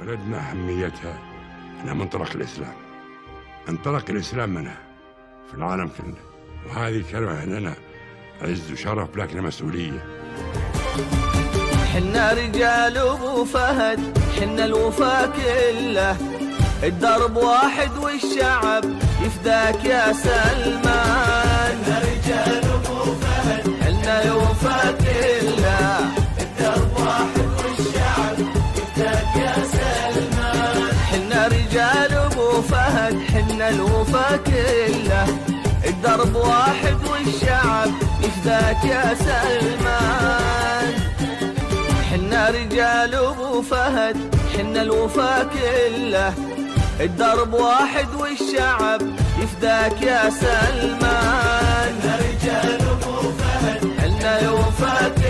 بلدنا أهميتها أنها منطلق الإسلام، انطلق الإسلام منها في العالم كله، وهذه كلمة لنا عز وشرف لكن مسؤولية. حنا رجال أبو فهد، حنا الوفا كله، الدرب واحد والشعب يفداك يا سلمان. حنا رجال أبو فهد، حنا الوفا كله، الدرب واحد والشعب يفداك يا سلمان. حنا رجال أبو فهد، حنا الوفا كله، الدرب واحد والشعب يفداك يا سلمان. حنا رجال أبو فهد، حنا الوفا كله، الدرب واحد والشعب يفداك يا سلمان. حنا رجال أبو فهد، حنا الوفا